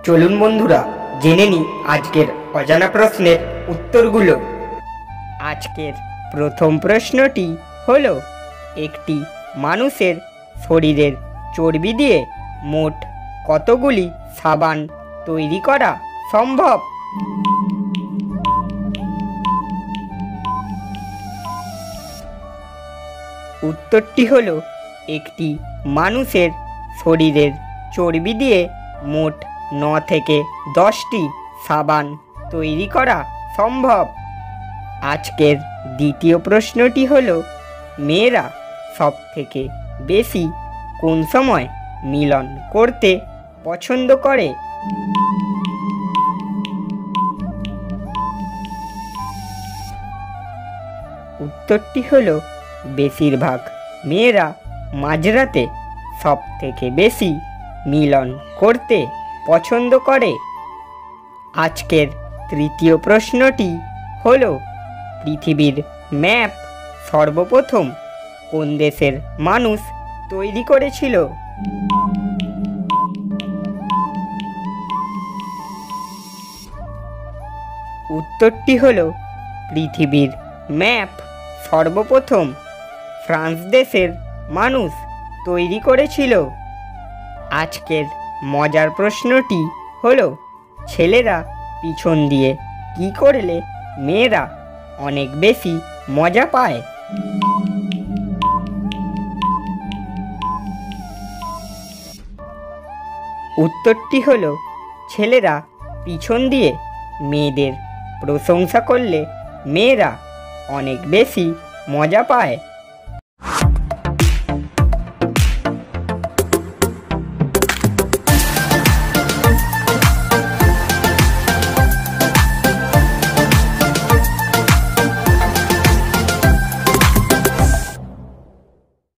চলুন বন্ধুরা জেনে নিই আজকের অজানা প্রশ্নের উত্তরগুলো। আজকের প্রথম প্রশ্নটি হলো, একটি মানুষের শরীরের চর্বি দিয়ে মোট কতগুলি সাবান তৈরি করা সম্ভব? উত্তরটি হলো, একটি মানুষের শরীরের চর্বি দিয়ে মোট 9 থেকে 10টি সাবান তৈরি করা সম্ভব। আজকের দ্বিতীয় প্রশ্নটি হলো, মেয়েরা সবথেকে বেশি কোন সময় মিলন করতে পছন্দ করে? উত্তরটি হলো, বেশিরভাগ মেয়েরা মাঝরাতে সবথেকে বেশি মিলন করতে পছন্দ করে। আজকের তৃতীয় প্রশ্নটি হলো, পৃথিবীর ম্যাপ সর্বপ্রথম কোন দেশের মানুষ তৈরি করেছিল? উত্তরটি হলো, পৃথিবীর ম্যাপ সর্বপ্রথম ফ্রান্স দেশের মানুষ তৈরি করেছিল। আজকের মজার প্রশ্নটি হলো, ছেলেরা পিছন দিয়ে কি করলে মেয়েরা অনেক বেশি মজা পায়? উত্তরটি হলো, ছেলেরা পিছন দিয়ে মেয়েদের প্রশংসা করলে মেয়েরা অনেক বেশি মজা পায়।